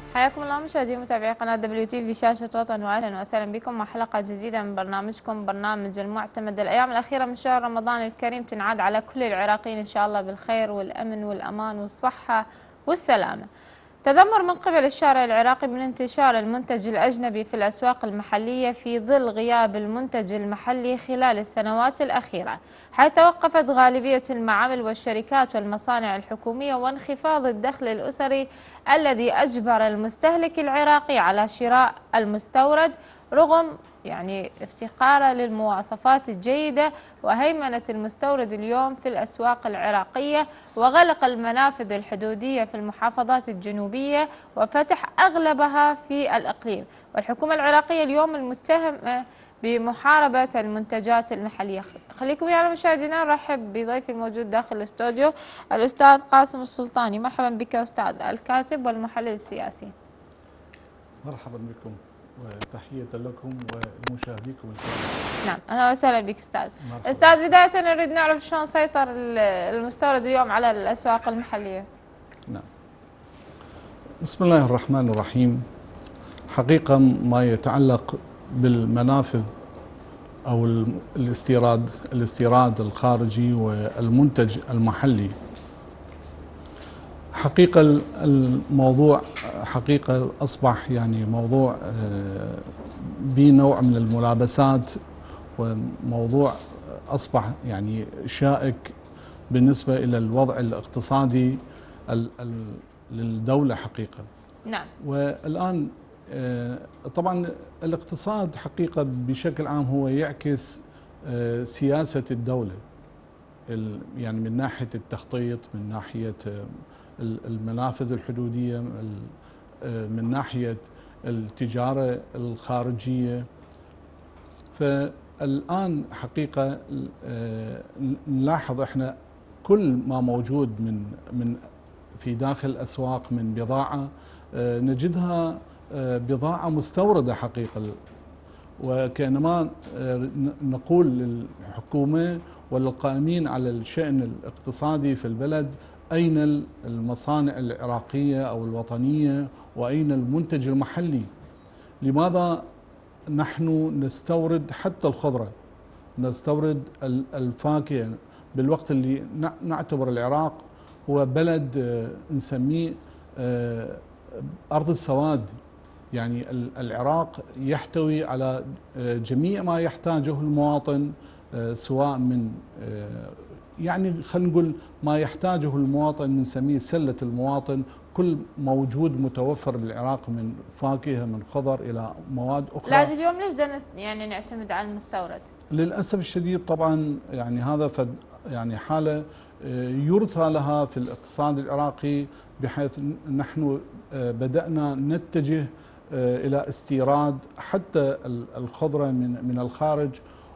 حياكم الله مشاهدي ومتابعي قناة دبليو تي في شاشة وطن، وأهلا وسهلا بكم مع حلقة جديدة من برنامجكم برنامج المعتمد. الأيام الأخيرة من شهر رمضان الكريم تنعاد على كل العراقيين إن شاء الله بالخير والأمن والأمان والصحة والسلامة. تذمر من قبل الشارع العراقي من انتشار المنتج الأجنبي في الأسواق المحلية في ظل غياب المنتج المحلي خلال السنوات الأخيرة، حيث توقفت غالبية المعامل والشركات والمصانع الحكومية، وانخفاض الدخل الأسري الذي أجبر المستهلك العراقي على شراء المستورد رغم افتقاره للمواصفات الجيدة وهيمنة المستورد اليوم في الأسواق العراقية، وغلق المنافذ الحدودية في المحافظات الجنوبية وفتح أغلبها في الإقليم. والحكومة العراقية اليوم المتهمة بمحاربة المنتجات المحلية. خليكم يا مشاهدينا نرحب بضيفي الموجود داخل الاستوديو الأستاذ قاسم السلطاني. مرحبا بك أستاذ، الكاتب والمحلل السياسي. مرحبا بكم وتحية لكم ولمشاهديكم الكرام. نعم، أهلا وسهلا بك أستاذ. أستاذ، بداية نريد نعرف شلون سيطر المستورد اليوم على الأسواق المحلية. نعم، بسم الله الرحمن الرحيم. حقيقة ما يتعلق بالمنافذ أو الاستيراد الخارجي والمنتج المحلي، حقيقة الموضوع حقيقة أصبح موضوع بنوع من الملابسات، وموضوع أصبح شائك بالنسبة إلى الوضع الاقتصادي للدولة حقيقة. نعم. والآن طبعا الاقتصاد حقيقة بشكل عام هو يعكس سياسة الدولة، من ناحية التخطيط، من ناحية المنافذ الحدودية، من ناحية التجارة الخارجية. فالآن حقيقة نلاحظ احنا كل ما موجود من في داخل الأسواق من بضاعة نجدها بضاعة مستوردة حقيقة، وكأنما نقول للحكومة وللقائمين على الشأن الاقتصادي في البلد: أين المصانع العراقية أو الوطنية، وأين المنتج المحلي؟ لماذا نحن نستورد حتى الخضرة، نستورد الفاكهة، بالوقت اللي نعتبر العراق هو بلد نسميه أرض السواد؟ العراق يحتوي على جميع ما يحتاجه المواطن، سواء من خلينا نقول ما يحتاجه المواطن نسميه سلة المواطن، كل موجود متوفر بالعراق من فاكهة، من خضر إلى مواد أخرى. لكن اليوم ليش نعتمد على المستورد؟ للأسف الشديد طبعا هذا حالة يرثى لها في الاقتصاد العراقي، بحيث نحن بدأنا نتجه إلى استيراد حتى الخضرة من الخارج،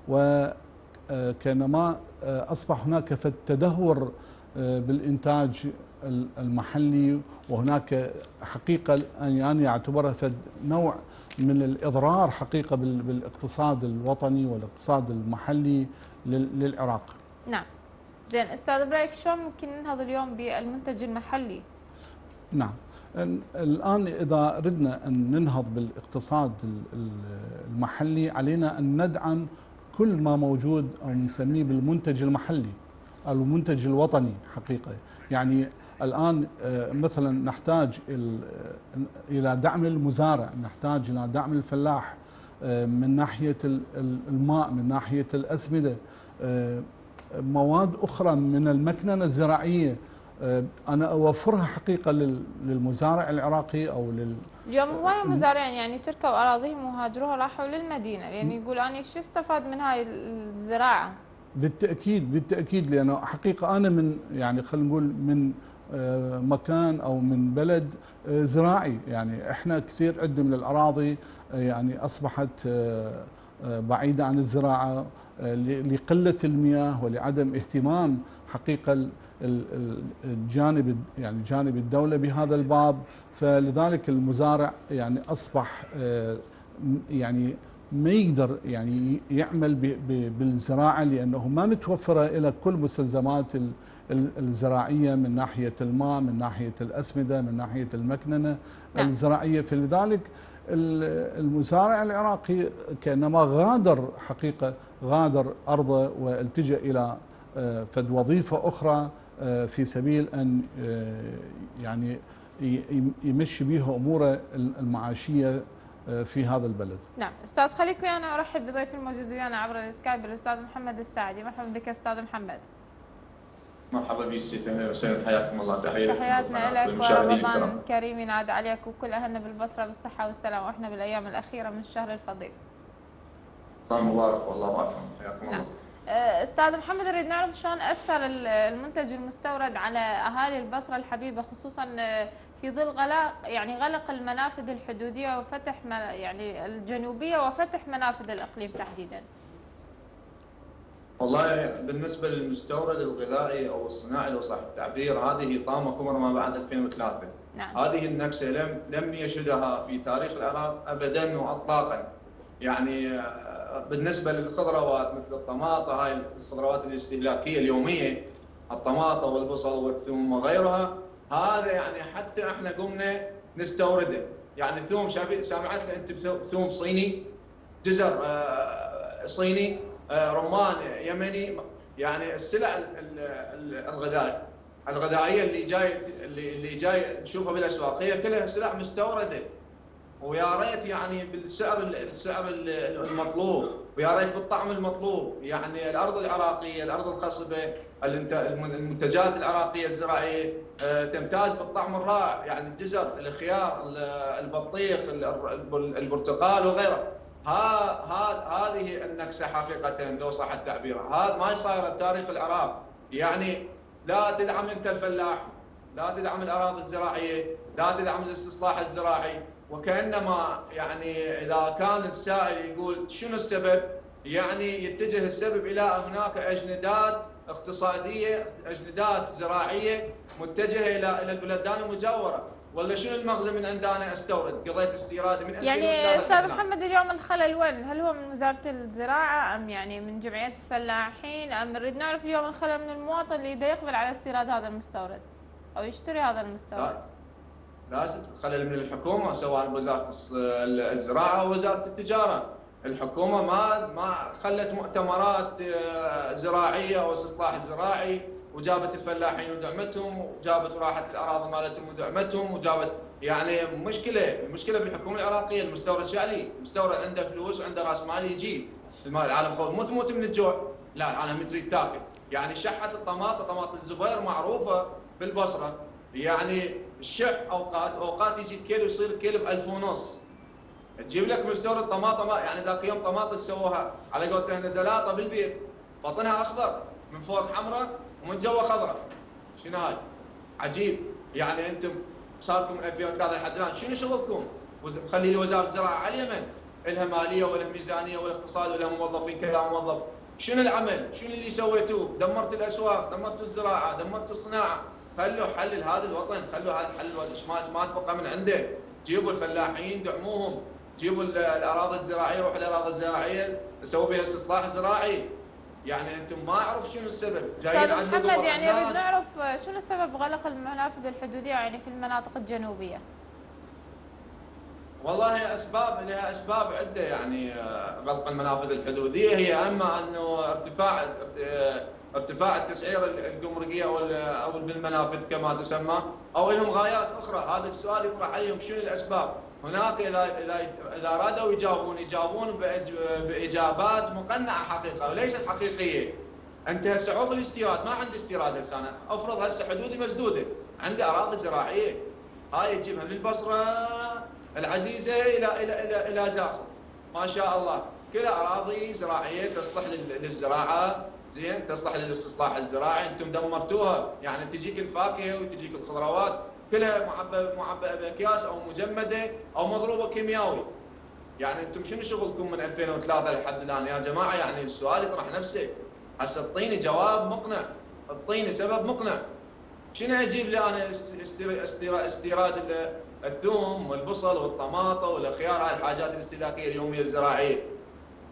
وكانما أصبح هناك تدهور بالإنتاج المحلي، وهناك حقيقة أنا أعتبرها نوع من الإضرار حقيقة بالاقتصاد الوطني والاقتصاد المحلي للعراق. نعم. زين أستاذ، برأيك شلون ممكن ننهض اليوم بالمنتج المحلي؟ نعم، الآن إذا ردنا أن ننهض بالاقتصاد المحلي علينا أن ندعم كل ما موجود أو نسميه بالمنتج المحلي أو المنتج الوطني حقيقة. الآن مثلا نحتاج إلى دعم المزارع، نحتاج إلى دعم الفلاح من ناحية الماء، من ناحية الأسمدة، مواد أخرى من المكننة الزراعية أنا أوفرها حقيقة للمزارع العراقي أو اليوم هواية مزارعين تركوا أراضيهم وهاجروها راحوا للمدينة، يقول أنا شو استفاد من هاي الزراعة؟ بالتأكيد لأنه حقيقة أنا من خلينا نقول من مكان أو من بلد زراعي. إحنا كثير عدة من الأراضي أصبحت بعيدة عن الزراعة لقلة المياه ولعدم اهتمام حقيقة الجانب جانب الدولة بهذا الباب. فلذلك المزارع أصبح ما يقدر يعمل بالزراعة، لأنه ما متوفرة إلى كل مستلزمات الزراعية، من ناحية الماء، من ناحية الأسمدة، من ناحية المكننة الزراعية. فلذلك المزارع العراقي كأنما غادر حقيقة، غادر أرضه والتجأ إلى فد وظيفة أخرى في سبيل أن يعني يمشي بها أموره المعاشية في هذا البلد. نعم أستاذ، خليك ويانا أرحب بضيف الموجود ويانا عبر السكايب الأستاذ محمد الساعدي. مرحبا بك أستاذ محمد. مرحبا بك ست، اهلا وسهلا، حياكم الله. تحياتنا لك ورمضان كريم ينعاد عليك وكل اهلنا بالبصره بالصحه والسلامه، واحنا بالايام الاخيره من الشهر الفضيل. رمضان مبارك والله معكم، حياكم الله. استاذ محمد، نريد نعرف شلون اثر المنتج المستورد على اهالي البصره الحبيبه، خصوصا في ظل غلق المنافذ الحدوديه وفتح يعني الجنوبيه وفتح منافذ الاقليم تحديدا. والله بالنسبه للمستورد الغذائي او الصناعي لو صح التعبير، هذه طامه كبرى ما بعد 2003. نعم. هذه النكسه لم يشهدها في تاريخ العراق ابدا واطلاقا. يعني بالنسبه للخضروات مثل الطماطه، هاي الخضروات الاستهلاكيه اليوميه، الطماطه والبصل والثوم وغيرها، هذا يعني حتى احنا قمنا نستورده. يعني ثوم، سامعت انت ثوم صيني، جزر صيني، رمان يمني. يعني السلع الغذائيه اللي جاي نشوفها بالاسواق هي كلها سلع مستورده، ويا ريت يعني السعر المطلوب، ويا ريت بالطعم المطلوب. يعني الارض العراقيه، الارض الخصبه، المنتجات العراقيه الزراعيه تمتاز بالطعم الرائع. يعني الجزر، الخيار، البطيخ، البرتقال وغيره. هذه النكسه حقيقه لو صح التعبير، هذا ما صاير بتاريخ العراق. يعني لا تدعم انت الفلاح، لا تدعم الاراضي الزراعيه، لا تدعم الاستصلاح الزراعي، وكانما يعني اذا كان السائل يقول شنو السبب، يعني يتجه السبب الى هناك اجندات اقتصاديه، اجندات زراعيه متجهه الى البلدان المجاوره. ولا شنو المغزى من عندنا استورد؟ قضيت استيرادي من يعني استاذ محمد، اليوم الخلل وين؟ هل هو من وزاره الزراعه ام يعني من جمعيه الفلاحين، ام نريد نعرف اليوم الخلل من المواطن اللي دا يقبل على استيراد هذا المستورد او يشتري هذا المستورد؟ لازم الخلل من الحكومه، سواء وزاره الزراعه او وزاره التجاره. الحكومه ما خلت مؤتمرات زراعيه او استصلاح زراعي، وجابت الفلاحين ودعمتهم، وجابت وراحت الاراضي مالتهم ودعمتهم، وجابت يعني المشكله بالحكومه العراقيه. المستورد شعلي، المستورد عنده فلوس وعنده راس مال يجيب المال. العالم خوف ما تموت من الجوع، لا العالم تريد تاكل. يعني شحه طماطم الزبير معروفه بالبصره. يعني الشح اوقات يجي الكيلو يصير الكيلو ب 1500. تجيب لك مستورد طماطم، يعني ذاك يوم طماطم سووها على قولتها زلاطه بالبيت، بطنها اخضر من فوق حمراء ومن جوا خضراء. شنو هاي؟ عجيب. يعني انتم صار لكم من 2003 لحد الان شنو شغلكم؟ مخلي لي وزاره الزراعه على اليمن، لها ماليه ولها ميزانيه ولها اقتصاد ولها موظفين كذا موظف. شنو العمل؟ شنو اللي سويتوه؟ دمرت الاسواق، دمرت الزراعه، دمرت الصناعه. خلوا حل هذا الوطن، خلوا هذا حل ما تبقى من عنده. جيبوا الفلاحين دعموهم، جيبوا الاراضي الزراعيه، روحوا الاراضي الزراعيه سووا بها استصلاح زراعي. يعني انتم ما اعرف شنو السبب. استاذ محمد، يعني نريد نعرف شنو سبب غلق المنافذ الحدوديه يعني في المناطق الجنوبيه؟ والله لها اسباب عده. يعني غلق المنافذ الحدوديه هي اما انه ارتفاع التسعير الجمركيه او بالمنافذ كما تسمى، او لهم غايات اخرى. هذا السؤال يطرح عليهم شنو الاسباب. هناك اذا ارادوا يجاوبون باجابات مقنعه حقيقه وليست حقيقيه. انت هسه عوف الاستيراد، ما عندي استيراد هسه انا، افرض هسه حدودي مسدوده، عندي اراضي زراعيه، هاي تجيبها من البصره العزيزه الى زاخر، ما شاء الله كلها اراضي زراعيه تصلح للزراعه، زين، تصلح للاستصلاح الزراعي. انتم دمرتوها. يعني تجيك الفاكهه وتجيك الخضروات كلها معبأه باكياس او مجمده او مضروبه كيميائي. يعني انتم شنو شغلكم من 2003 لحد الان يا جماعه؟ يعني السؤال يطرح نفسه. هسه اعطيني جواب مقنع، اعطيني سبب مقنع. شنو اجيب لي انا استيراد الثوم والبصل والطماطه والخيار، هاي الحاجات الاستهلاكيه اليوميه الزراعيه؟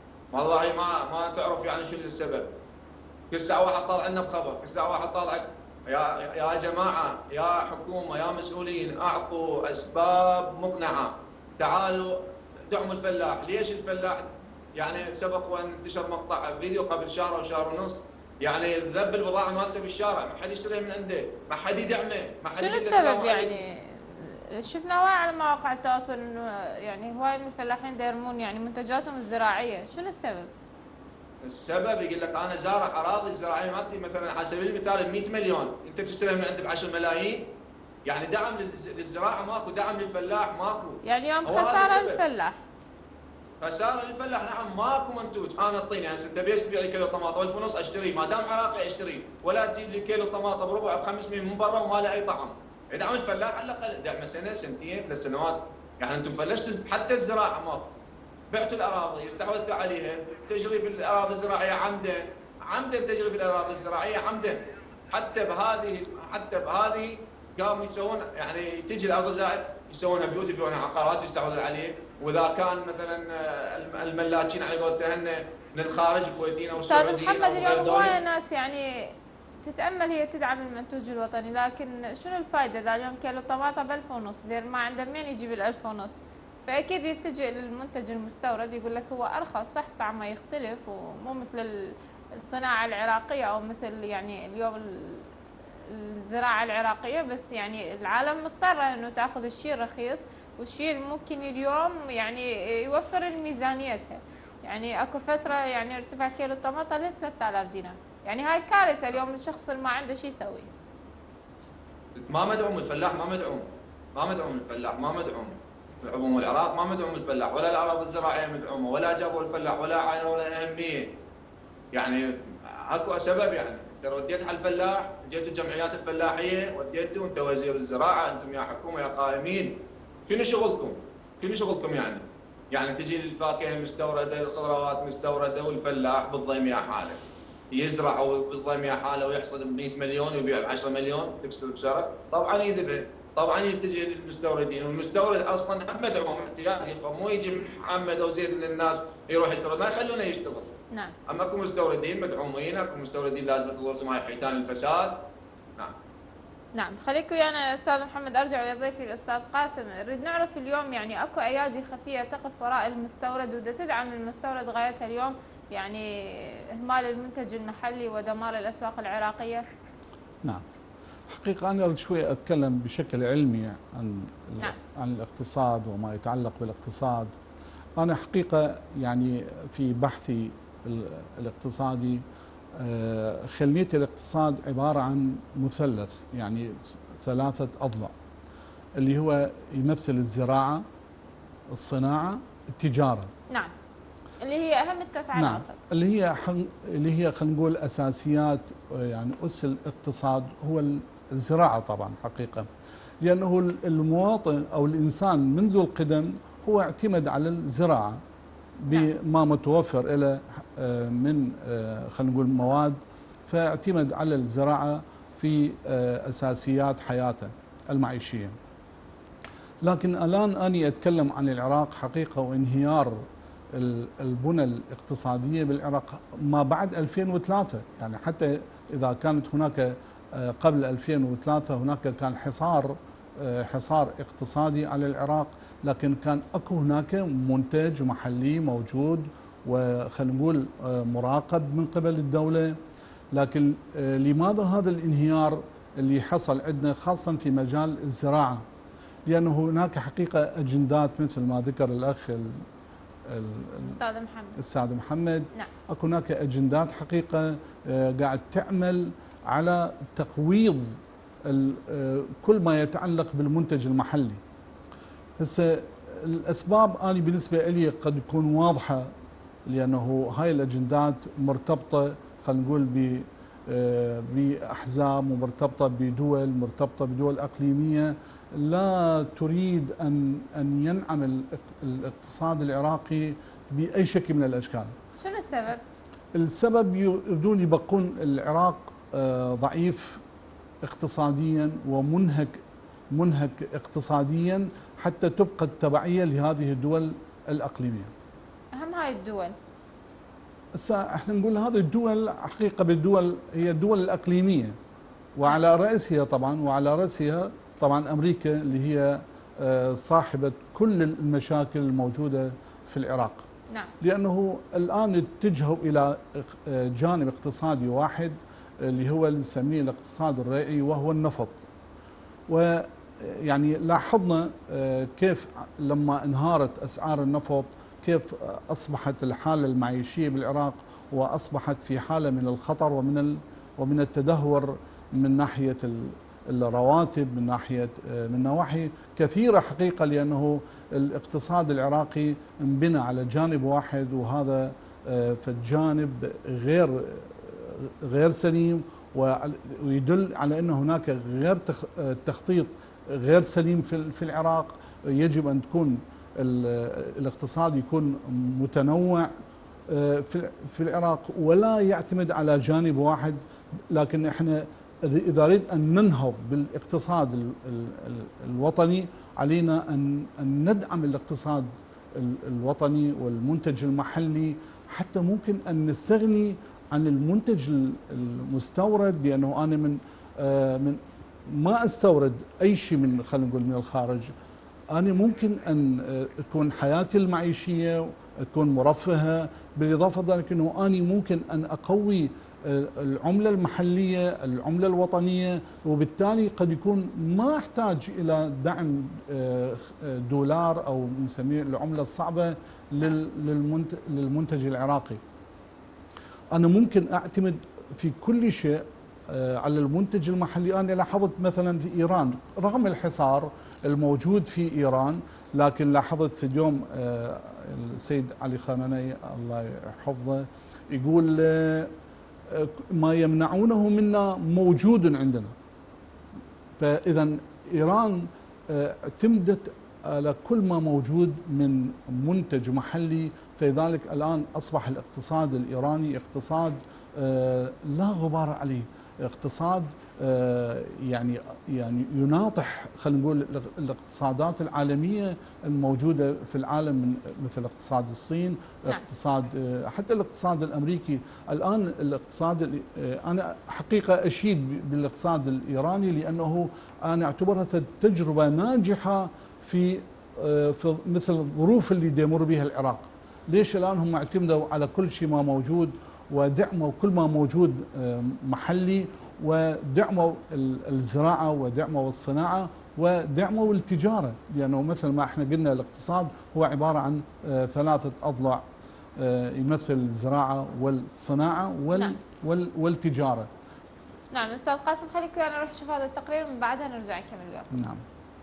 والله ما تعرف يعني شنو السبب. كل ساعه واحد طالع لنا بخبر، كل ساعه واحد طالع يا جماعه، يا حكومه، يا مسؤولين، اعطوا اسباب مقنعه. تعالوا دعموا الفلاح. ليش الفلاح؟ يعني سبق وان انتشر مقطع فيديو قبل شهر او شهر ونص، يعني ذب البضاعه مالته بالشارع، ما حد يشتريها من عنده، ما حد يدعمه، ما حد شنو يقول له السبب السلام عليكم. يعني؟ شفنا هواي على مواقع التواصل انه يعني هواي من الفلاحين يرمون يعني منتجاتهم الزراعيه، شنو السبب؟ السبب يقول لك انا زارع اراضي الزراعيه مالتي مثلا على سبيل المثال ب 100 مليون، انت تشتريها من عندي ب 10 ملايين. يعني دعم للزراعه ماكو، دعم للفلاح ماكو. يعني يوم هو هذا خساره السبب. للفلاح. خساره للفلاح، نعم. ماكو منتوج. انا اعطيني يعني انت بيش تبيع لي كيلو طماطم 1000 ونص اشتريه، ما دام عراقي اشتريه، ولا تجيب لي كيلو طماطم بربع ب 500 من برا وما له اي طعم. ادعم الفلاح على الاقل، دعمه سنه سنتين 3 سنوات. يعني انتم فلشتوا حتى الزراعه ماكو. بعتوا الاراضي، استحوذتوا عليها، تجري في الاراضي الزراعيه عمدا، عمدا تجري في الاراضي الزراعيه عمدا. حتى بهذه قاموا يسوون، يعني تجي الارض الزراعيه يسوونها بيوت، يبيعونها عقارات ويستحوذوا عليه. واذا كان مثلا الملاكين على قولتهن من الخارج، كويتيين او استاذ سعوديين محمد، او غير اليوم هواي ذولي. ناس يعني تتامل هي تدعم المنتوج الوطني، لكن شنو الفائده اذا اليوم كيلو طماطم ب 1000 ونص، زين ما عنده منين يجيب ال 1000 ونص؟ فاكيد يلتجئ للمنتج المستورد، يقول لك هو ارخص، صح طعمه يختلف ومو مثل الصناعه العراقيه او مثل يعني اليوم الزراعه العراقيه، بس يعني العالم مضطره انه تاخذ الشيء الرخيص والشيء ممكن اليوم يعني يوفر ميزانيتها. يعني اكو فتره يعني ارتفع كيلو الطماطم ل 3000 دينار، يعني هاي كارثه اليوم الشخص اللي ما عنده شيء يسوي. ما مدعوم الفلاح، ما مدعوم الفلاح، ما مدعوم. عموم العراق ما مدعوم الفلاح، ولا الاراضي الزراعيه مدعومه، ولا جابوا الفلاح ولا عاينوا ولا اهميه. يعني اكو سبب. يعني انت رديت على الفلاح، جيتوا الجمعيات الفلاحيه، وديتوا انت وزير الزراعه، انتم يا حكومه يا قائمين، شنو شغلكم؟ شنو شغلكم يعني؟ يعني تجي الفاكهه مستورده، الخضروات مستورده، والفلاح بالضيم حاله يزرع بالضيم حاله ويحصد ب 100 مليون ويبيع ب 10 مليون، تكسر بشرع؟ طبعا يذبح، طبعا يتجه للمستوردين، والمستورد اصلا هم مدعوم احتياطي، مو يجي محمد او زيد من الناس يروح يستورد، ما يخلونه يشتغل. نعم. اما اكو مستوردين مدعومين، اكو مستوردين لازم تظل معي حيتان الفساد. نعم. نعم، خليك ويانا استاذ محمد. ارجع ويا ضيفي الاستاذ قاسم. نريد نعرف اليوم يعني اكو ايادي خفيه تقف وراء المستورد ودا تدعم المستورد غايتها اليوم يعني اهمال المنتج المحلي ودمار الاسواق العراقيه؟ نعم. حقيقة أنا أريد شوي أتكلم بشكل علمي نعم. عن الاقتصاد وما يتعلق بالاقتصاد. أنا حقيقة يعني في بحثي الاقتصادي خليت الاقتصاد عبارة عن مثلث، يعني 3 أضلاع، اللي هو يمثل الزراعة، الصناعة، التجارة. نعم، اللي هي اهم ال3 عناصر. نعم، اللي هي خلينا نقول اساسيات، يعني اس الاقتصاد هو الزراعه طبعا حقيقه، لانه المواطن او الانسان منذ القدم هو اعتمد على الزراعه بما متوفر له من خلينا نقول مواد، فاعتمد على الزراعه في اساسيات حياته المعيشيه. لكن الان اني اتكلم عن العراق حقيقه وانهيار البنى الاقتصادية بالعراق ما بعد 2003. يعني حتى إذا كانت هناك قبل 2003 هناك كان حصار اقتصادي على العراق، لكن كان اكو هناك منتج محلي موجود وخلينا نقول مراقب من قبل الدولة. لكن لماذا هذا الانهيار اللي حصل عندنا خاصة في مجال الزراعة؟ لأنه هناك حقيقة أجندات مثل ما ذكر الأخ الأستاذ محمد. نعم. اكو هناك اجندات حقيقه قاعد تعمل على تقويض كل ما يتعلق بالمنتج المحلي. هسه الاسباب انا بالنسبه لي قد تكون واضحه، لانه هاي الاجندات مرتبطه خلينا نقول باحزاب ومرتبطه مرتبطه بدول اقليميه لا تريد ان ينعم الاقتصاد العراقي باي شكل من الاشكال. شنو السبب؟ السبب يريدون يبقون العراق ضعيف اقتصاديا ومنهك اقتصاديا حتى تبقى التبعيه لهذه الدول الاقليميه. اهم هاي الدول. احنا نقول هذه الدول حقيقه بالدول هي الدول الاقليميه، وعلى رأسها طبعا أمريكا اللي هي صاحبة كل المشاكل الموجودة في العراق. نعم. لأنه الآن اتجهوا إلى جانب اقتصادي واحد اللي هو اللي نسميه الاقتصاد الريعي وهو النفط. ويعني لاحظنا كيف لما انهارت أسعار النفط كيف أصبحت الحالة المعيشية بالعراق وأصبحت في حالة من الخطر ومن التدهور من ناحية الرواتب، من نواحي كثيرة حقيقة، لأنه الاقتصاد العراقي انبنى على جانب واحد، وهذا في الجانب غير سليم، ويدل على أن هناك تخطيط غير سليم في العراق. يجب أن تكون الاقتصاد يكون متنوع في العراق ولا يعتمد على جانب واحد. لكن احنا إذا نريد أن ننهض بالاقتصاد الوطني علينا أن ندعم الاقتصاد الوطني والمنتج المحلي، حتى ممكن أن نستغني عن المنتج المستورد، لأنه أنا من ما أستورد أي شيء خلينا نقول من الخارج. أنا ممكن أن تكون حياتي المعيشية تكون مرفهة، بالإضافة لذلك أنه أنا ممكن أن أقوي العملة المحلية، العملة الوطنية، وبالتالي قد يكون ما أحتاج إلى دعم دولار أو نسميه العملة الصعبة للمنتج العراقي. أنا ممكن أعتمد في كل شيء على المنتج المحلي. أنا لاحظت مثلا في إيران رغم الحصار الموجود في إيران، لكن لاحظت اليوم السيد علي خامنئي الله يحفظه يقول ما يمنعونه منا موجود عندنا. فإذا إيران اعتمدت على كل ما موجود من منتج محلي، فلذلك الآن أصبح الاقتصاد الإيراني اقتصاد لا غبار عليه، اقتصاد يعني يناطح خلينا نقول الاقتصادات العالمية الموجودة في العالم، مثل اقتصاد الصين، اقتصاد حتى الاقتصاد الأمريكي. الآن الاقتصاد أنا حقيقة أشيد بالاقتصاد الإيراني، لأنه أنا أعتبرها تجربة ناجحة في مثل الظروف اللي يمر بها العراق. ليش الآن هم اعتمدوا على كل شيء ما موجود، ودعموا كل ما موجود محلي، ودعموا الزراعة، ودعموا الصناعة، ودعموا التجارة، لأنه مثل ما احنا قلنا الاقتصاد هو عبارة عن 3 أضلاع يمثل الزراعة والصناعة والتجارة. نعم أستاذ قاسم، خليك ويانا نروح نشوف هذا التقرير ومن بعدها نرجع نكمل وياكم. نعم.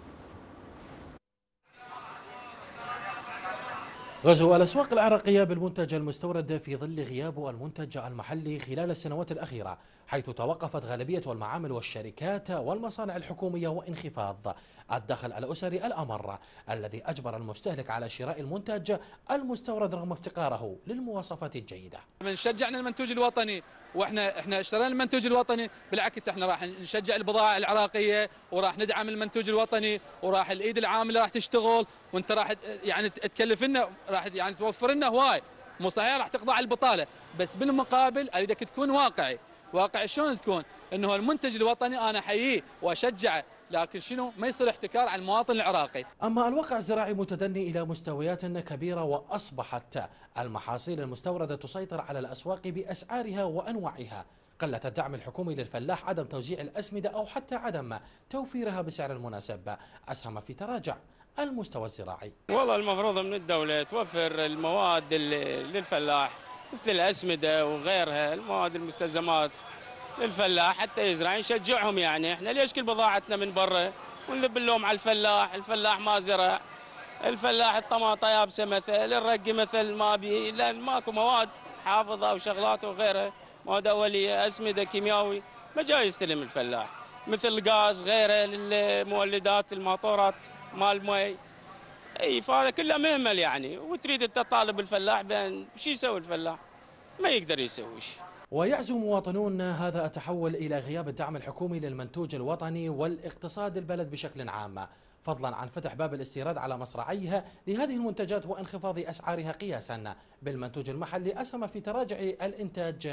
غزو الأسواق العراقية بالمنتج المستورد في ظل غياب المنتج المحلي خلال السنوات الأخيرة، حيث توقفت غالبية المعامل والشركات والمصانع الحكومية، وانخفاض الدخل الأسري الأمر الذي أجبر المستهلك على شراء المنتج المستورد رغم افتقاره للمواصفات الجيدة. من شجعنا المنتوج الوطني، واحنا اشترينا المنتوج الوطني، بالعكس احنا راح نشجع البضائع العراقيه، وراح ندعم المنتوج الوطني، وراح الايد العامله راح تشتغل، وانت راح يعني تكلف لنا، راح يعني توفر لنا هواي. مو صحيح راح تقضي على البطاله، بس بالمقابل اريدك تكون واقعي. واقعي شلون تكون؟ انه المنتج الوطني انا احييه واشجعه، لكن شنو؟ ما يصير احتكار على المواطن العراقي. أما الواقع الزراعي متدني إلى مستويات كبيرة، وأصبحت المحاصيل المستوردة تسيطر على الأسواق بأسعارها وأنواعها. قلة الدعم الحكومي للفلاح، عدم توزيع الأسمدة أو حتى عدم توفيرها بسعر المناسب أسهم في تراجع المستوى الزراعي. والله المفروض من الدولة توفر المواد للفلاح مثل الأسمدة وغيرها، المواد المستلزمات للفلاح حتى يزرع، نشجعهم. يعني احنا ليش كل بضاعتنا من برا ونلب اللوم على الفلاح؟ الفلاح ما زرع، الفلاح الطماطة يابسه مثل، الرق مثل ما بي، لان ماكو مواد حافظه وشغلات وغيرها، مواد اوليه، اسمده، كيمياوي، ما جاي يستلم الفلاح. مثل الغاز غيره للمولدات، الماطورات مال المي، اي فهذا كله مهمل يعني. وتريد انت تطالب الفلاح بان شو يسوي الفلاح؟ ما يقدر يسوي شيء. ويعزو مواطنون هذا التحول إلى غياب الدعم الحكومي للمنتوج الوطني والاقتصاد البلد بشكل عام، فضلا عن فتح باب الاستيراد على مصراعيها لهذه المنتجات وانخفاض أسعارها قياسا بالمنتوج المحلي، أسهم في تراجع الإنتاج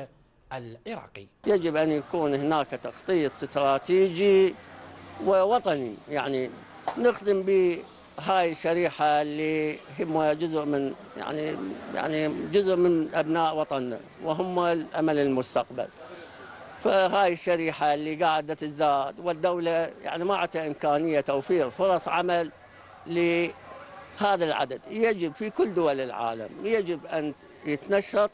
العراقي. يجب أن يكون هناك تخطيط استراتيجي ووطني، يعني نخدم بهاي الشريحة اللي هم جزء من يعني جزء من أبناء وطننا وهم الأمل المستقبل. فهاي الشريحة اللي قاعدة تزداد والدولة يعني ما عندها إمكانية توفير فرص عمل لهذا العدد. يجب في كل دول العالم يجب أن يتنشط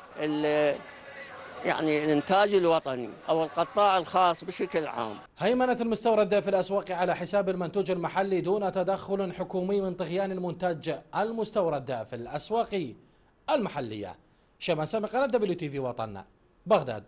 يعني الإنتاج الوطني أو القطاع الخاص بشكل عام. هيمنة المستورد في الأسواق على حساب المنتوج المحلي دون تدخل حكومي من طغيان المنتج المستورد في الأسواق المحلية. شمال سامي، قناة WTV وطن، بغداد.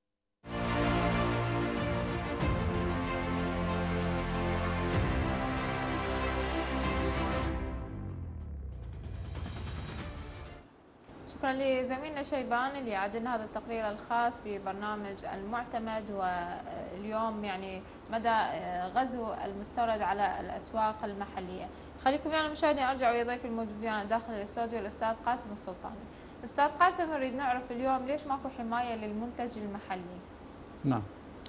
شكرا لزميلنا شيبان اللي عاد لنا هذا التقرير الخاص ببرنامج المعتمد، واليوم يعني مدى غزو المستورد على الأسواق المحلية. خليكم يعني مشاهدين، أرجع ويا ضيفي الموجودين داخل الاستوديو الأستاذ قاسم السلطاني. أستاذ قاسم، نريد نعرف اليوم ليش ماكو حماية للمنتج المحلي؟ نعم،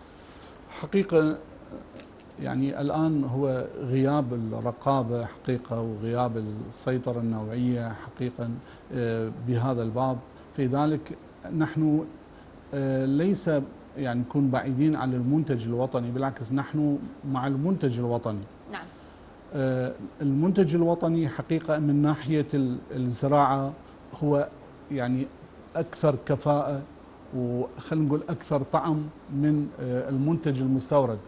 حقيقة يعني الآن هو غياب الرقابة حقيقة وغياب السيطرة النوعية حقيقة بهذا الباب. في ذلك نحن ليس يعني نكون بعيدين عن المنتج الوطني، بالعكس نحن مع المنتج الوطني. نعم. المنتج الوطني حقيقة من ناحية الزراعة هو يعني أكثر كفاءة وخلينا نقول أكثر طعم من المنتج المستورد.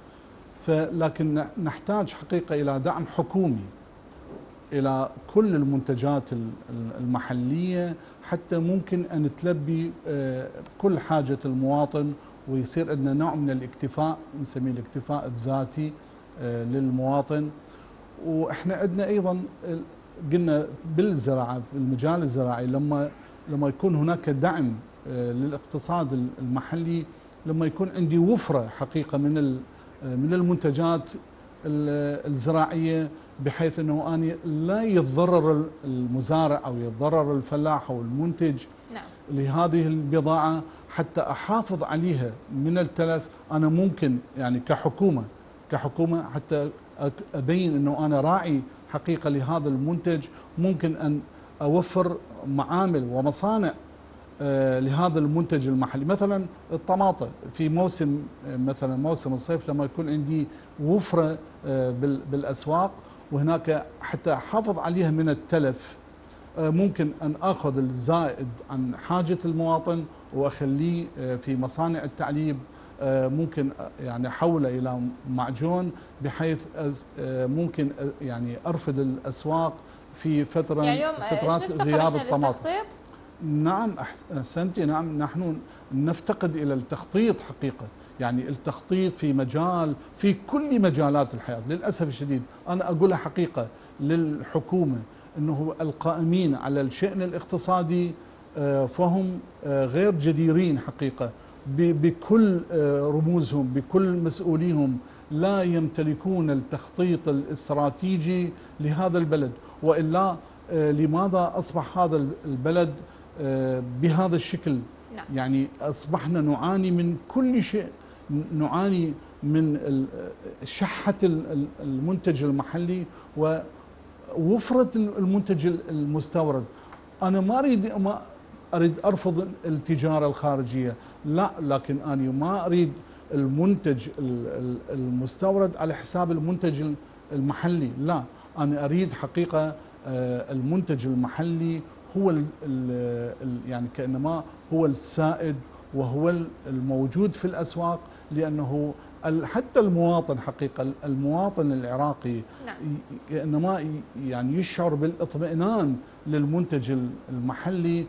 لكن نحتاج حقيقة إلى دعم حكومي إلى كل المنتجات المحلية حتى ممكن أن تلبي كل حاجة المواطن، ويصير عندنا نوع من الاكتفاء، نسميه الاكتفاء الذاتي للمواطن. وإحنا عندنا أيضا قلنا بالزراعة، في المجال الزراعي لما يكون هناك دعم للاقتصاد المحلي، لما يكون عندي وفرة حقيقة من المنتجات الزراعية، بحيث أنه أنا لا يتضرر المزارع أو يتضرر الفلاح أو المنتج لهذه البضاعة، حتى أحافظ عليها من التلف. أنا ممكن يعني كحكومة حتى أبين أنه أنا راعي حقيقة لهذا المنتج، ممكن أن أوفر معامل ومصانع لهذا المنتج المحلي. مثلا الطماطم في موسم، مثلا موسم الصيف، لما يكون عندي وفرة بالأسواق وهناك حتى أحافظ عليها من التلف، ممكن أن أخذ الزائد عن حاجة المواطن وأخليه في مصانع التعليب، ممكن يعني أحوله إلى معجون، بحيث ممكن يعني أرفد الأسواق في فترات غياب الطماطم. نعم أحسنتي، نعم نحن نفتقد إلى التخطيط حقيقة، يعني التخطيط في كل مجالات الحياة. للأسف الشديد أنا أقولها حقيقة للحكومة، أنه القائمين على الشأن الاقتصادي فهم غير جديرين حقيقة بكل رموزهم، بكل مسؤوليهم، لا يمتلكون التخطيط الاستراتيجي لهذا البلد. وإلا لماذا أصبح هذا البلد بهذا الشكل؟ يعني أصبحنا نعاني من كل شيء، نعاني من شحة المنتج المحلي ووفرة المنتج المستورد. أنا ما أريد أرفض التجارة الخارجية، لا، لكن أنا ما أريد المنتج المستورد على حساب المنتج المحلي، لا، أنا أريد حقيقة المنتج المحلي هو يعني كأنما هو السائد وهو الموجود في الأسواق، لأنه حتى المواطن حقيقة، المواطن العراقي كأنما يعني يشعر بالاطمئنان للمنتج المحلي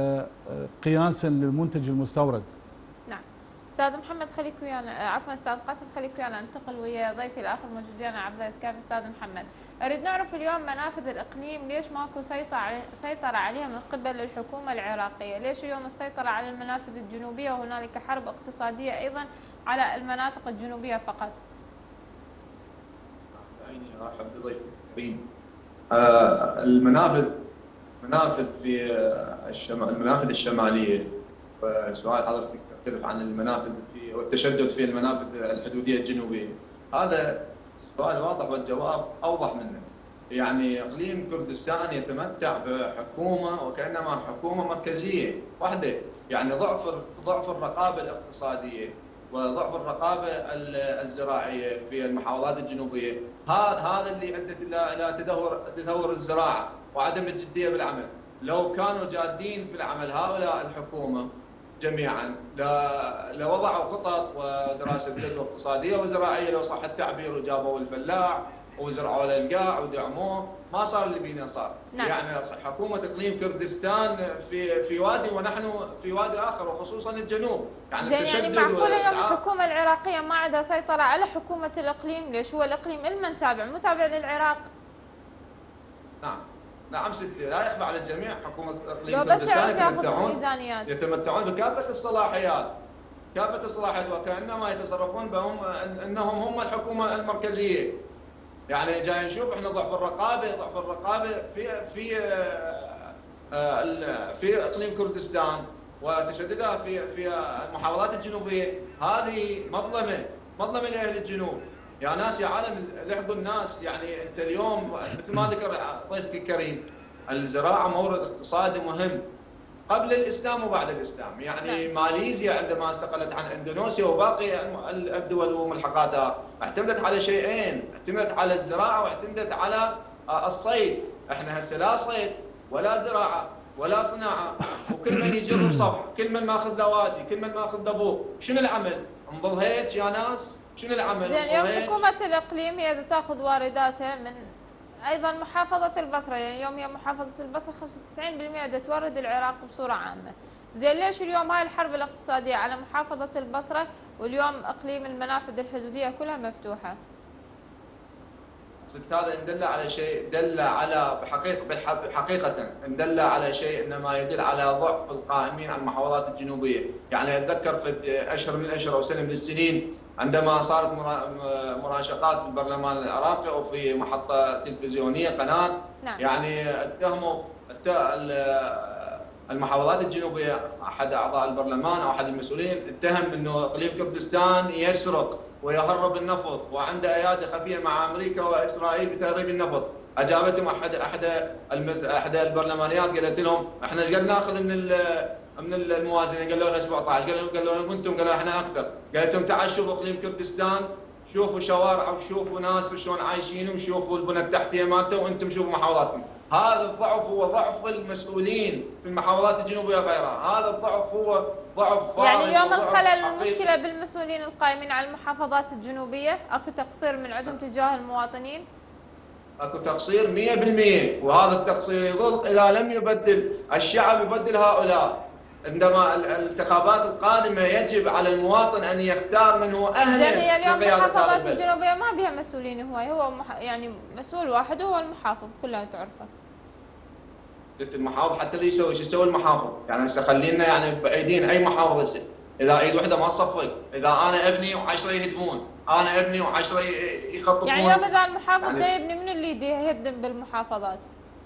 قياسا للمنتج المستورد. نعم. استاذ محمد خليك ويانا، عفوا استاذ قاسم خليك ويانا، انتقل ويا ضيفي الاخر موجود عبر السكايب. استاذ محمد، اريد نعرف اليوم منافذ الاقليم ليش ماكو سيطره عليها من قبل الحكومه العراقيه؟ ليش اليوم السيطره على المنافذ الجنوبيه وهنالك حرب اقتصاديه ايضا على المناطق الجنوبيه فقط؟ عيني ارحب بضيفي الكريم. المنافذ في المنافذ الشماليه سؤال حضرتك يختلف عن المنافذ في والتشدد في المنافذ الحدوديه الجنوبيه. هذا السؤال واضح والجواب اوضح منه. يعني اقليم كردستان يتمتع بحكومه وكانما حكومه مركزيه واحده، يعني ضعف الرقابه الاقتصاديه وضعف الرقابه الزراعيه في المحافظات الجنوبيه، هذا اللي ادت الى تدهور الزراعه وعدم الجديه بالعمل. لو كانوا جادين في العمل هؤلاء الحكومه جميعا لوضعوا خطط ودراسه جدوى اقتصاديه وزراعيه لو صح التعبير، وجابوا الفلاح وزرعوا له القاع ودعموه، ما صار اللي بينا صار. نعم. يعني حكومه اقليم كردستان في وادي ونحن في وادي اخر، وخصوصا الجنوب. يعني التشدد معقول اليوم الحكومه العراقيه ما عندها سيطره على حكومه الاقليم؟ ليش هو الاقليم المن تابع مو تابع للعراق؟ نعم ستي، لا يخفى على الجميع حكومه اقليم كردستان يتمتعون بكافه الصلاحيات، وكانما يتصرفون بهم انهم هم الحكومه المركزيه. يعني جاي نشوف احنا ضعف الرقابه في اقليم كردستان وتشددها في المحافظات الجنوبيه. هذه مظلمه لاهل الجنوب. يا ناس يا عالم لحقوا الناس. يعني انت اليوم مثل ما ذكر ضيفك الكريم، الزراعه مورد اقتصادي مهم قبل الاسلام وبعد الاسلام. يعني ماليزيا عندما استقلت عن اندونيسيا وباقي الدول وملحقاتها اعتمدت على شيئين، اعتمدت على الزراعه واعتمدت على الصيد. احنا هسه لا صيد ولا زراعه ولا صناعه، وكل من يجر صفح، كل من ماخذ له وادي، كل من ماخذ له بوق. شنو العمل؟ نظل هيك يا ناس؟ شنو العمل؟ زين اليوم حكومه الاقليم هي تاخذ وارداتها من ايضا محافظه البصره، يعني اليوم هي محافظه البصره 95% تورد العراق بصوره عامه. زين ليش اليوم هاي الحرب الاقتصاديه على محافظه البصره واليوم اقليم المنافذ الحدوديه كلها مفتوحه؟ هذا ان دل على شيء، دل على حقيقه ان دل على شيء، انما يدل على ضعف القائمين على المحافظات الجنوبيه. يعني اتذكر في اشهر من الاشهر او سنه من السنين عندما صارت مناشقات في البرلمان العراقي او في محطه تلفزيونيه قناه، نعم. يعني اتهموا المحافظات الجنوبيه، احد اعضاء البرلمان او احد المسؤولين اتهم انه اقليم كردستان يسرق ويهرب النفط وعنده ايادي خفيه مع امريكا واسرائيل بتهريب النفط. اجابتهم احد البرلمانيات، قالت لهم احنا ايش قد ناخذ من الموازنه؟ قالوا لها 17. قالوا لهم انتم؟ قالوا احنا اكثر. قالت لهم تعال شوفوا اقليم كردستان، شوفوا شوارع وشوفوا ناس شلون عايشين وشوفوا البنى التحتيه مالته، وانتم شوفوا محافظاتكم. هذا الضعف هو ضعف المسؤولين في المحافظات الجنوبيه وغيرها. هذا الضعف هو ضعف. يعني اليوم الخلل المشكله بالمسؤولين القائمين على المحافظات الجنوبيه، اكو تقصير من عندهم تجاه المواطنين؟ اكو تقصير 100%، وهذا التقصير يظل اذا لم يبدل الشعب، يبدل هؤلاء. عندما الانتخابات القادمه يجب على المواطن ان يختار من هو اهل لقياده اليوم المحافظات الجنوبيه ما بها مسؤولين، هو يعني مسؤول واحد وهو المحافظ، كلها تعرفه. المحافظ حتى اللي يسوي شو يسوي المحافظ؟ يعني هسه خلينا يعني بعيدين اي محافظ هسه، اذا ايد وحده ما تصفق، اذا انا ابني و10 يهدمون، انا ابني و10 يخططون. يعني اليوم اذا المحافظ لا يبني، من اللي يهدم بالمحافظات؟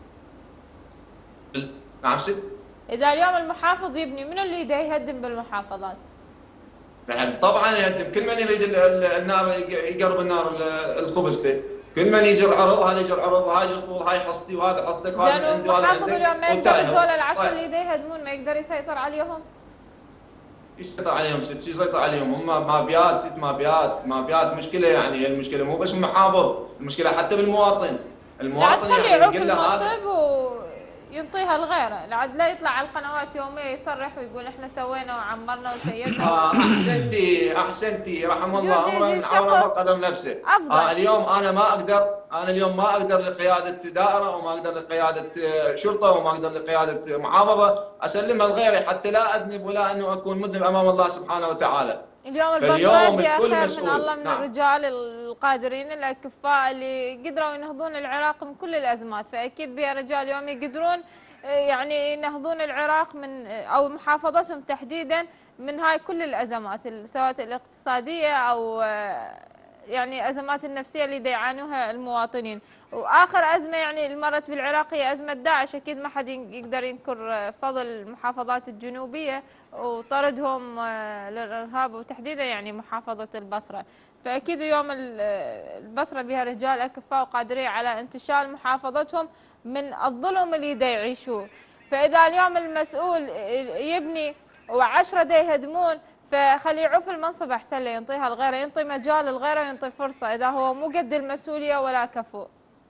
نعم ست؟ اذا اليوم المحافظ يبني، من اللي يهدم بالمحافظات؟ طبعا يهدم كل من يريد النار، يقرب النار الخبزته. كل من يجر عرض، هذا يجر عرض، هاي طول، هاي حصتي وهذا حصتك، وهذا عندي وهذا عندك. المحافظ اليوم ما يقدر هذول العشر اللي يهدمون ما يقدر يسيطر عليهم؟ يسيطر عليهم ست، شو يسيطر عليهم؟ هم مافيات ست، مافيات مشكله. يعني المشكله مو بس بالمحافظ، المشكله حتى بالمواطن. لا تخليه يعوف المنصب وينطيها لغيره، لعد لا يطلع على القنوات يوميا يصرح ويقول احنا سوينا وعمرنا وسيدنا. احسنتي رحم الله من عوض قدم نفسه. اليوم انا ما اقدر لقياده دائره، وما اقدر لقياده شرطه، وما اقدر لقياده محافظه اسلمها لغيري حتى لا اذنب ولا انه اكون مذنب امام الله سبحانه وتعالى. اليوم البصره فيها خير من الله، من الرجال القادرين الاكفاء اللي قدروا ينهضون العراق من كل الازمات، فاكيد بها رجال اليوم يقدرون يعني ينهضون العراق من او محافظتهم تحديدا من هاي كل الازمات، سواء الاقتصاديه او يعني أزمات النفسية اللي يعانوها المواطنين. وآخر أزمة يعني اللي مرت بالعراق هي أزمة داعش. أكيد ما حد يقدر ينكر فضل المحافظات الجنوبية وطردهم للإرهاب، وتحديدا يعني محافظة البصرة. فأكيد اليوم البصرة بها رجال أكفاء وقادرين على انتشال محافظتهم من الظلم اللي يعيشوه. فإذا اليوم المسؤول يبني و10 يهدمون، فخلي يعوف المنصب أحسن له، ينطيها لغيره، ينطي مجال لغيره، ينطي فرصة إذا هو مو قد المسؤولية ولا كفو.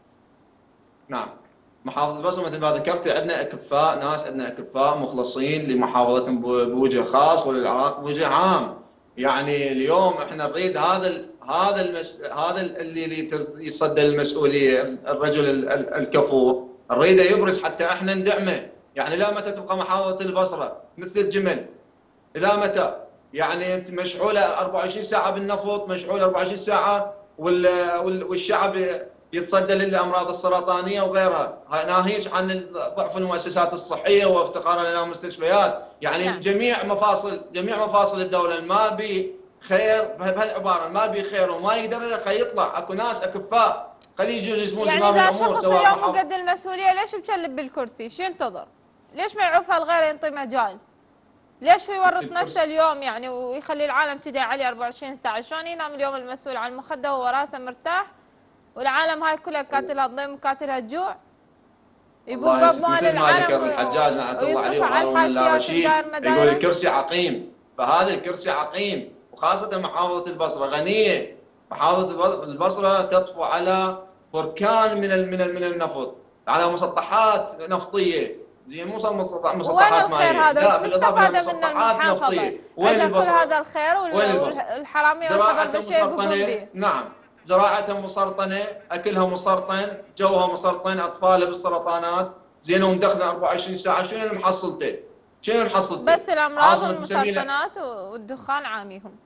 نعم، محافظة البصرة مثل ما ذكرت عندنا أكفاء، ناس عندنا أكفاء مخلصين لمحافظتهم بوجه خاص وللعراق بوجه عام. يعني اليوم احنا نريد هذا اللي يصدى المسؤولية، الرجل الكفو نريده يبرز حتى احنا ندعمه. يعني لا متى تبقى محافظة البصرة مثل الجمل؟ إلى متى؟ يعني انت مشحولة 24 ساعة بالنفط، مشحولة 24 ساعة والشعب يتصدى للامراض السرطانيه وغيرها، ناهيك عن ضعف المؤسسات الصحيه وافتقارنا الى مستشفيات. يعني نعم. جميع مفاصل الدوله ما بي خير بهالعباره، ما بي خير وما يقدر يطلع. اكو ناس اكفاء خليه يجوا يلزمون يعني زمام إذا الامور. شخص اليوم مو قد المسؤولية ليش بكلب بالكرسي؟ شو ينتظر؟ ليش ما يعوفها لغيره ينطي مجال؟ ليش هو يورط نفسه اليوم يعني ويخلي العالم تدعي عليه 24 ساعة؟ شلون ينام اليوم المسؤول عن المخدة وهو راسه مرتاح والعالم هاي كلها كاتلها الضيم وكاتلها الجوع؟ يبوب باموال مثل ما ذكر العالم الحجاج لعنه الله عليه ويصرفها على وهارون الحاشيات الرشيد، الدار يقول مدايره. الكرسي عقيم. فهذا الكرسي عقيم، وخاصة محافظة البصرة غنية. محافظة البصرة تطفو على بركان من النفط، على مسطحات نفطية، زين مو مسطحات الخير مائية، هذا؟ لا وش بالإضافة إلى مستفادة منه مسطحات المحافظة؟ نفطية. وين إذا كل البصرة؟ هذا الخير وين البصرة؟ والحرامية زراعتها والخبربشة يبقون مسرطنة، به. نعم، زراعتها مسرطنة، أكلها مسرطن، جوها مسرطن، أطفالها بالسرطانات، زين ومدخنة 24 ساعة. شنو محصلته؟ بس الأمراض عاصمة والمسرطنات والدخان عاميهم.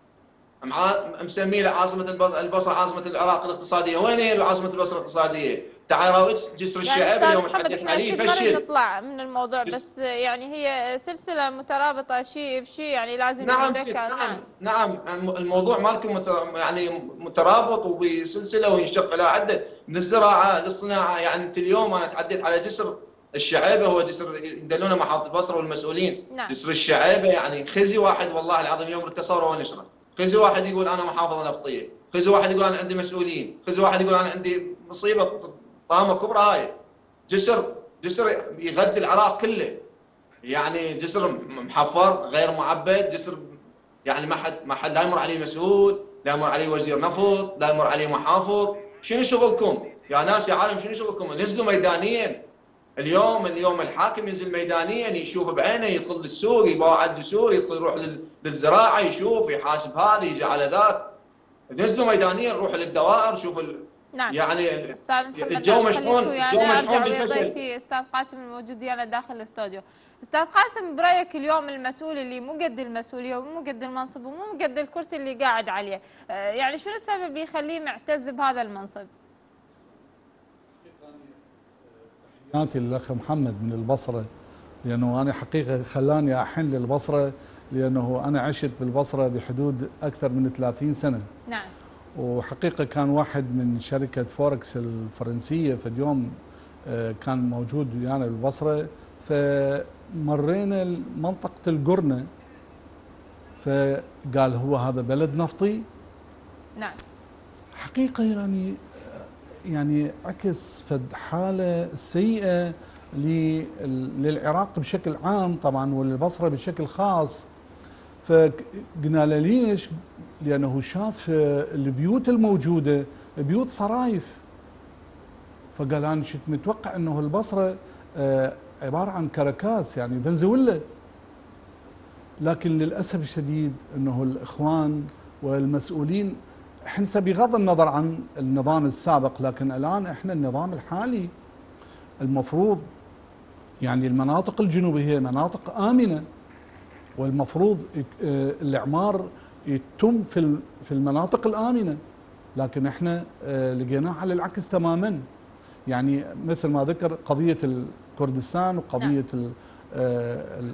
مسمي له عاصمة البصرة عاصمة العراق الاقتصادية. وين هي عاصمة البصرة الاقتصادية؟ تعال راويك جسر يعني الشعب أستاذ اليوم محمد تحدث احنا عليه أكيد ما نريد فشل. نطلع من الموضوع، بس يعني هي سلسلة مترابطة شيء بشيء، يعني لازم نعم نذكر. نعم الموضوع مالكم يعني مترابط وبسلسلة وينشق إلى عدة، من الزراعة للصناعة. يعني أنت اليوم أنا تحدثت على جسر الشعيبة، هو جسر يدلونه محافظة البصرة والمسؤولين. نعم. جسر الشعيبة يعني خزي واحد والله العظيم يوم التصوره ونشره، خزي واحد يقول أنا محافظة نفطية، خزي واحد يقول أنا عندي مسؤولين، خزي واحد يقول أنا عندي مصيبة طامة كبرى. هاي جسر يغذي العراق كله، يعني جسر محفر غير معبد، جسر يعني ما حد لا يمر عليه مسؤول، لا يمر عليه وزير نفط، لا يمر عليه محافظ. شنو شغلكم يا ناس يا عالم؟ شنو شغلكم؟ نزلوا ميدانيا. اليوم الحاكم ينزل ميدانيا، يشوف بعينه، يدخل للسوق، يباع الدسور، يدخل يروح للزراعه، يشوف يحاسب هذا يجي على ذاك. نزلوا ميدانيا، روحوا للدوائر، شوفوا نعم. يعني استاذ محمد الجو مشحون بالفشل. في استاذ قاسم الموجود ويانا داخل الاستوديو. استاذ قاسم، برايك اليوم المسؤول اللي مو قد المسؤوليه ومو قد المنصب ومو قد الكرسي اللي قاعد عليه، يعني شنو السبب يخليه معتز بهذا المنصب؟ تحياتي للاخ محمد من البصره، لانه انا حقيقه خلاني احن للبصره، لانه انا عشت بالبصره بحدود اكثر من 30 سنه. نعم. وحقيقه كان واحد من شركه فوركس الفرنسيه في اليوم كان موجود ويانا بالبصره، فمرينا منطقه القرنه، فقال هو هذا بلد نفطي. نعم. حقيقه يعني عكس فد حاله سيئه للعراق بشكل عام طبعا وللبصره بشكل خاص. فقلنا له ليش؟ لانه شاف البيوت الموجوده بيوت صرايف، فقال انا كنت متوقع انه البصره عباره عن كركاس يعني فنزويلا، لكن للاسف الشديد انه الاخوان والمسؤولين احنا بغض النظر عن النظام السابق، لكن الان احنا النظام الحالي المفروض يعني المناطق الجنوبيه هي مناطق امنه، والمفروض الاعمار يتم في المناطق الامنه، لكن احنا لقيناه على العكس تماما. يعني مثل ما ذكر قضيه الكردستان وقضيه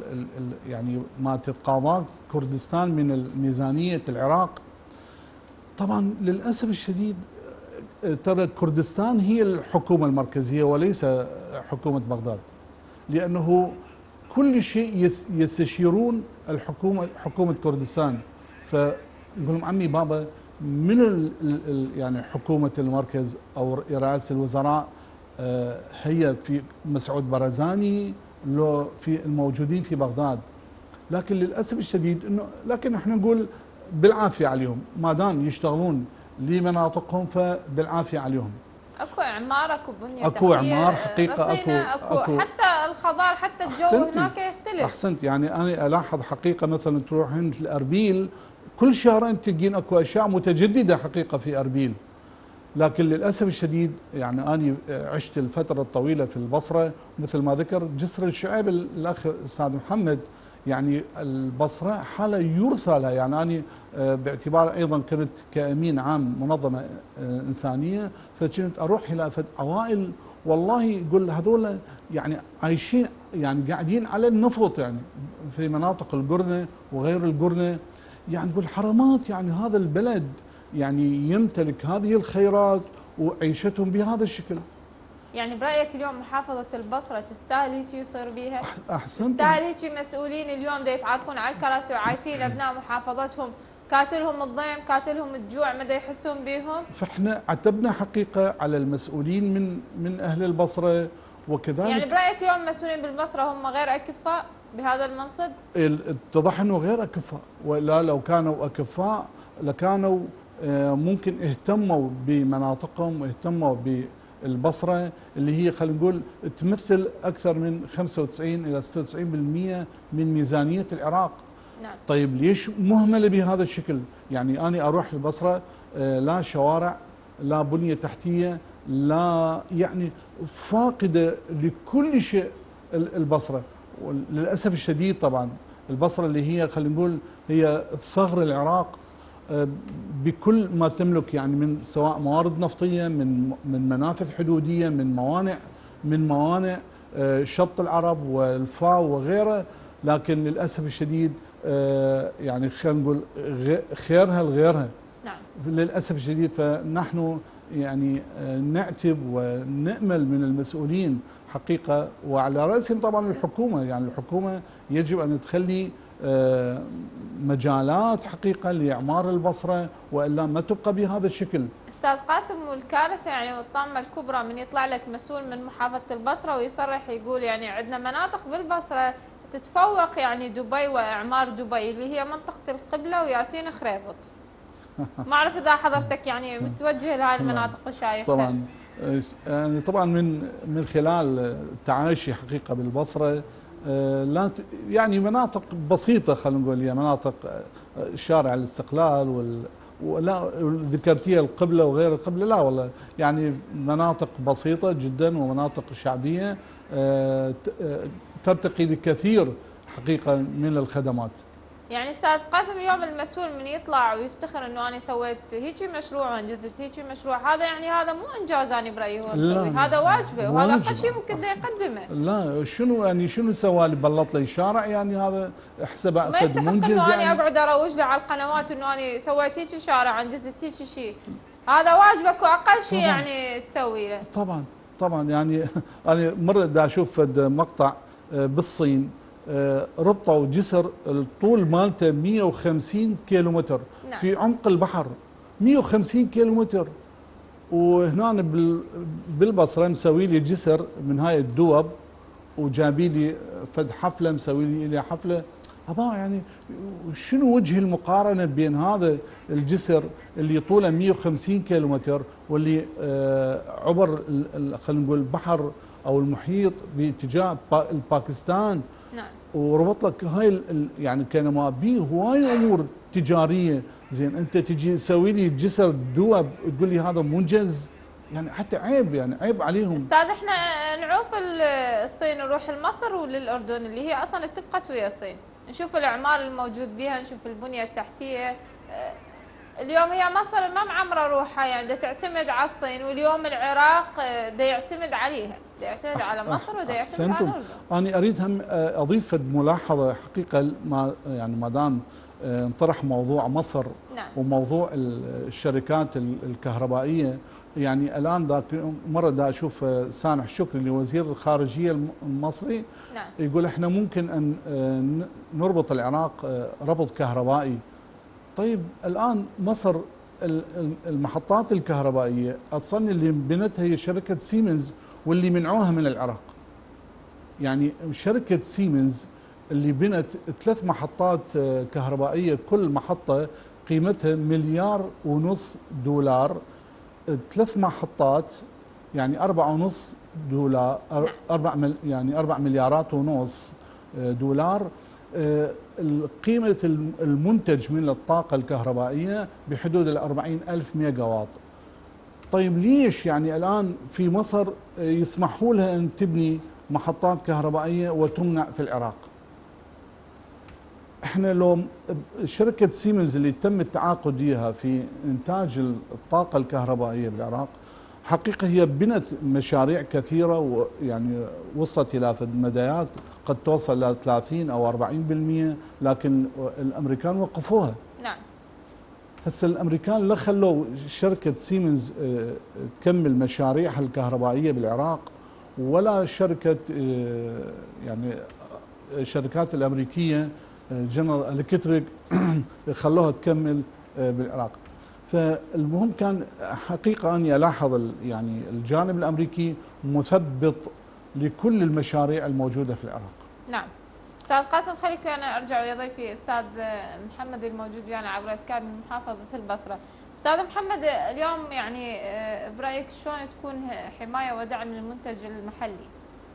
يعني ما تتقاضاه كردستان من ميزانيه العراق، طبعا للاسف الشديد ترى كردستان هي الحكومه المركزيه وليس حكومه بغداد، لانه كل شيء يستشيرون حكومه كردستان. فيقول لهم عمي بابا من يعني حكومه المركز او رئاسه الوزراء، هي في مسعود برزاني لو في الموجودين في بغداد. لكن للاسف الشديد انه لكن احنا نقول بالعافيه عليهم، ما دام يشتغلون لمناطقهم فبالعافيه عليهم. اكو اعمار، اكو بنيه اكو تحتيه اعمار حقيقه، اكو حتى الخضار، حتى الجو هناك يختلف. احسنت، يعني انا الاحظ حقيقه مثلا تروحين لاربيل كل شهرين تلقين اكو اشياء متجدده حقيقه في اربيل. لكن للاسف الشديد يعني انا عشت الفتره الطويله في البصره، مثل ما ذكر جسر الشعيب الاخ استاذ محمد، يعني البصره حاله يرثى لها. يعني انا باعتبار ايضا كنت كامين عام منظمه انسانيه، فكنت اروح الى اوائل والله يقول هذول يعني عايشين يعني قاعدين على النفط، يعني في مناطق القرنه وغير القرنه، يعني نقول حرامات، يعني هذا البلد يعني يمتلك هذه الخيرات وعيشتهم بهذا الشكل. يعني برايك اليوم محافظه البصره تستاهل هيك يصير بيها؟ احسنت. تستاهل هيك مسؤولين اليوم دا يتعاركون على الكراسي وعايفين ابناء محافظتهم، كاتلهم الضيم كاتلهم الجوع، ما دا يحسون بيهم؟ فاحنا عتبنا حقيقه على المسؤولين من اهل البصره وكذلك. يعني برايك اليوم المسؤولين بالبصره هم غير اكفاء بهذا المنصب؟ اتضح انه غير اكفاء، ولا لو كانوا اكفاء لكانوا ممكن اهتموا بمناطقهم واهتموا بالبصره اللي هي خلينا نقول تمثل اكثر من 95 الى 96% من ميزانيه العراق. نعم. طيب ليش مهمله بهذا الشكل؟ يعني انا اروح البصره لا شوارع، لا بنيه تحتيه، لا يعني فاقده لكل شيء البصره. وللاسف الشديد طبعا البصره اللي هي خلينا نقول هي ثغر العراق بكل ما تملك، يعني من سواء موارد نفطيه، من منافذ حدوديه، من موانئ شط العرب والفاو وغيره. لكن للاسف الشديد يعني خلينا نقول خيرها لغيرها. نعم. للاسف الشديد فنحن يعني نعتب ونأمل من المسؤولين حقيقه، وعلى راسهم طبعا الحكومه. يعني الحكومه يجب ان تخلي مجالات حقيقه لاعمار البصره، والا ما تبقى بهذا الشكل. استاذ قاسم، والكارثه يعني والطامه الكبرى من يطلع لك مسؤول من محافظه البصره ويصرح يقول يعني عندنا مناطق بالبصره تتفوق يعني دبي واعمار دبي اللي هي منطقه القبله وياسين خريبط. ما اعرف اذا حضرتك يعني متوجه لهذه المناطق وشايفها. طبعا يعني طبعا من خلال تعايشي حقيقه بالبصره، لا يعني مناطق بسيطه خلينا نقول هي مناطق شارع الاستقلال ولا ذكرتيها القبله وغير القبله، لا والله يعني مناطق بسيطه جدا ومناطق شعبيه ترتقي لكثير حقيقه من الخدمات. يعني استاذ قاسم اليوم المسؤول من يطلع ويفتخر انه انا سويت هيجي مشروع وانجزت هيجي مشروع، هذا يعني هذا مو انجاز انا برايي هو مسوي، هذا واجبه وهذا اقل شيء ممكن يقدمه. لا شنو يعني شنو سوى لي؟ بلط لي شارع؟ يعني هذا احسبه ما يستحق منجز انه يعني. انا اقعد اروج له على القنوات انه انا سويت هيك شارع انجزت هيك شيء، هذا واجبك واقل شيء يعني تسوي له. طبعا يعني انا مره دا اشوف مقطع بالصين ربطوا جسر الطول مالته 150 كيلومتر. نعم. في عمق البحر 150 كيلومتر، وهنا بالبصره مسوي لي جسر من هاي الدوب وجابي لي فد حفله مسوي لي حفله. ابا يعني شنو وجه المقارنه بين هذا الجسر اللي طوله 150 كيلومتر واللي عبر خلينا نقول البحر او المحيط باتجاه باكستان. نعم. وربط لك هاي يعني كان ما بيه هواي امور تجاريه. زين انت تجي تسوي لي جسر دوب تقول لي هذا منجز؟ يعني حتى عيب، يعني عيب عليهم. استاذ احنا نعوف الصين نروح لمصر وللاردن اللي هي اصلا اتفقت ويا الصين، نشوف الاعمار الموجود بها، نشوف البنيه التحتيه. اليوم هي مصر ما معمره روحها يعني دا تعتمد على الصين، واليوم العراق دا يعتمد عليها، دا يعتمد على مصر ودا يعتمد على الاردن. انا اريد هم اضيف ملاحظه حقيقه، ما يعني ما دام انطرح موضوع مصر نعم. وموضوع الشركات الكهربائية. يعني الآن ذاك مرة دا أشوف سامح شكري اللي وزير الخارجية المصري نعم. يقول إحنا ممكن أن نربط العراق ربط كهربائي. طيب الآن مصر المحطات الكهربائية أصلا اللي بنتها هي شركة سيمنز واللي منعوها من العراق. يعني شركة سيمنز اللي بنت 3 محطات كهربائية، كل محطة قيمتها $1.5 مليار، 3 محطات يعني $4.5 يعني 4 مليارات ونص دولار. قيمة المنتج من الطاقة الكهربائية بحدود 40,000 ميجا واط. طيب ليش يعني الآن في مصر يسمحوا لها أن تبني محطات كهربائية وتمنع في العراق؟ احنا لو شركة سيمنز اللي تم التعاقد وياها في إنتاج الطاقة الكهربائية بالعراق، حقيقة هي بنت مشاريع كثيرة ويعني وصلت إلى مدايات قد توصل إلى 30 أو 40%، لكن الأمريكان وقفوها. نعم. هسه الأمريكان لا خلوا شركة سيمنز تكمل مشاريعها الكهربائية بالعراق، ولا شركة يعني الشركات الأمريكية جنرال الكتريك خلوها تكمل بالعراق. فالمهم كان حقيقة أني ألاحظ يعني الجانب الأمريكي مثبط لكل المشاريع الموجودة في العراق. نعم. أستاذ قاسم، خليك أنا أرجع ويا ضيفي أستاذ محمد الموجود ويانا عبر سكايب من محافظة البصرة. أستاذ محمد، اليوم يعني برأيك شلون تكون حماية ودعم للمنتج المحلي؟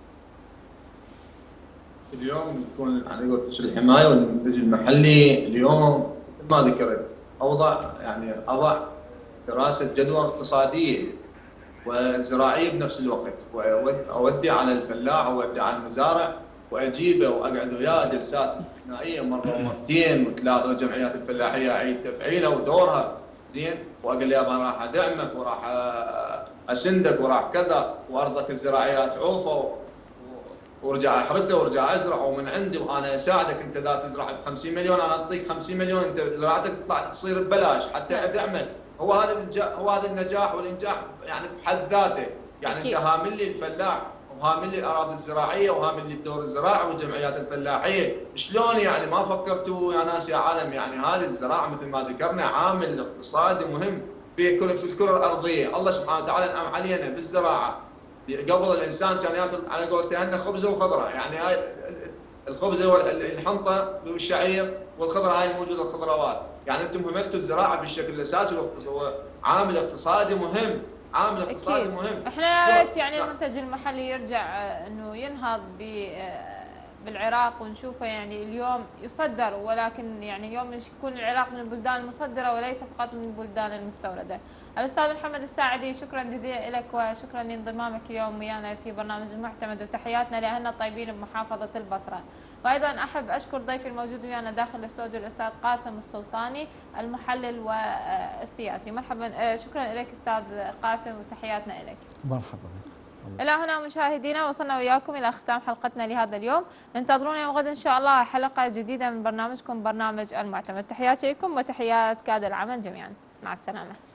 اليوم يكون على قولتك الحماية والمنتج المحلي اليوم مثل ما ذكرت أضع دراسة جدوى اقتصادية وزراعية بنفس الوقت، وأودي على الفلاح وأودي على المزارع واجيبه واقعد وياه جلسات استثنائيه مره ومرتين وثلاثه، وجمعيات الفلاحيه اعيد تفعيلها ودورها زين، واقول له انا راح ادعمك وراح اسندك وراح كذا، وارضك الزراعيه تعوفه وارجع احرثه وارجع ازرع ومن عندي وانا اساعدك. انت اذا تزرع ب 50 مليون انا اعطيك 50 مليون، انت زراعتك تطلع تصير ببلاش حتى ادعمك. هو هذا النجاح والانجاح يعني بحد ذاته. يعني انت هامل لي الفلاح وهامل لي الاراضي الزراعيه وهامل لي الدور الزراعي والجمعيات الفلاحيه، شلون يعني ما فكرتوا يا ناس يا عالم؟ يعني هذه الزراعه مثل ما ذكرنا عامل اقتصادي مهم في الكره الارضيه. الله سبحانه وتعالى انعم علينا بالزراعه. قبل الانسان كان ياكل على قولته خبزه وخضره، يعني هاي الخبز هو الحنطه والشعير والخضره هاي الموجوده الخضروات. يعني انتم هملتوا الزراعه بالشكل الاساسي هو عامل اقتصادي مهم، عامل اقتصادي أكيد. مهم. احنا يا ريت يعني المنتج المحلي يرجع انه ينهض بالعراق ونشوفه يعني اليوم يصدر، ولكن يعني اليوم يكون العراق من البلدان المصدره وليس فقط من البلدان المستورده. الاستاذ محمد الساعدي، شكرا جزيلا لك وشكرا لانضمامك اليوم ويانا في برنامج المعتمد، وتحياتنا لاهلنا الطيبين بمحافظه البصره. وايضا احب اشكر ضيفي الموجود ويانا داخل الاستوديو الاستاذ قاسم السلطاني المحلل والسياسي. مرحبا، شكرا لك استاذ قاسم وتحياتنا لك. مرحبا بك. إلى هنا مشاهدينا وصلنا وياكم إلى ختام حلقتنا لهذا اليوم. انتظرونا يوم غد إن شاء الله حلقة جديدة من برنامجكم برنامج المعتمد. تحياتي لكم وتحيات كادر العمل جميعا، مع السلامة.